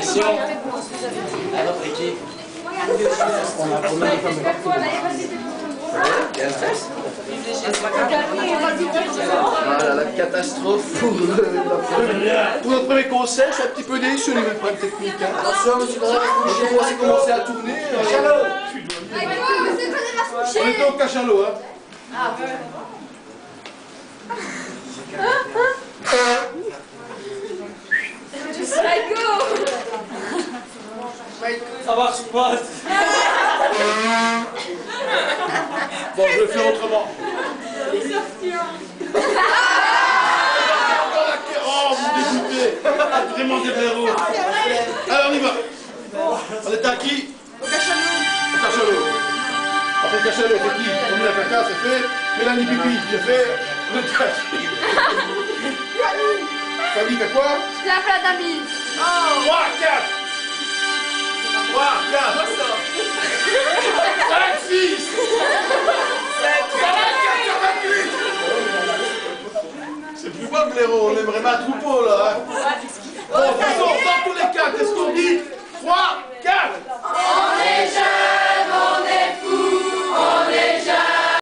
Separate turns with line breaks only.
position. Alors, équipe. On a promis comme voilà, la catastrophe pour notre premier concert. Je suis un petit peu déçu au niveau de problème technique. Attention, monsieur, on va commencer à tourner. Cachalot. On est au cachalot, hein. Ah ouais. Ça marche pas. Bon, je vais le faire autrement. Oh, vous dégoûtez. Vraiment des blaireaux. Alors, on y va. On est à qui? Au cachalot. Au cachalot. Après le cachalot, c'est qui? On met la caca, c'est fait. Mélanie pipi, j'ai fait. Le cachalot. Famille fait quoi?
Je la fais d'amis.
3, 4. 3, 4. 5, 6. 7, 8. C'est plus quoi, blaireau? On aimerait ma troupeau, là. Hein. Bon,